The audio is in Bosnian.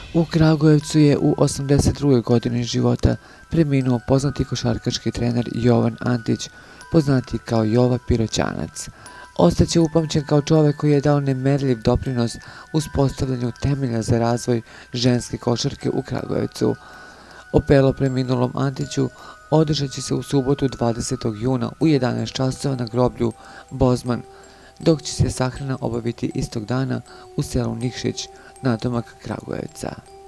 U Kragujevcu je u 82. godini života preminuo poznati košarkaški trener Jovan Antić, poznati kao Jova Piroćanac. Ostaće upamćen kao čovek koji je dao nemerljiv doprinos uspostavljanju temelja za razvoj ženske košarke u Kragujevcu. Opelo preminulom Antiću održat će se u subotu 20. juna u 11 časova na groblju Bozman, dok će se sahrana obaviti istog dana u selu Nikšić, nadomak Kragujevca.